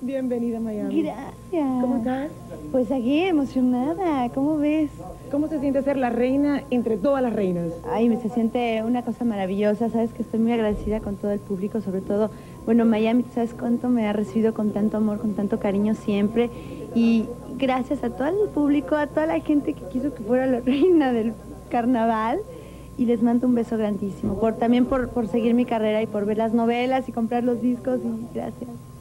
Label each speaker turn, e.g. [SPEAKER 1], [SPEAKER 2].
[SPEAKER 1] Bienvenida a Miami.
[SPEAKER 2] Gracias.
[SPEAKER 1] ¿Cómo estás?
[SPEAKER 2] Pues aquí emocionada, ¿cómo ves?
[SPEAKER 1] ¿Cómo se siente ser la reina entre todas las reinas?
[SPEAKER 2] Ay, se siente una cosa maravillosa, sabes que estoy muy agradecida con todo el público, sobre todo, bueno, Miami, ¿sabes cuánto me ha recibido con tanto amor, con tanto cariño siempre? Y gracias a todo el público, a toda la gente que quiso que fuera la reina del carnaval. Y les mando un beso grandísimo, también por seguir mi carrera y por ver las novelas y comprar los discos, y gracias.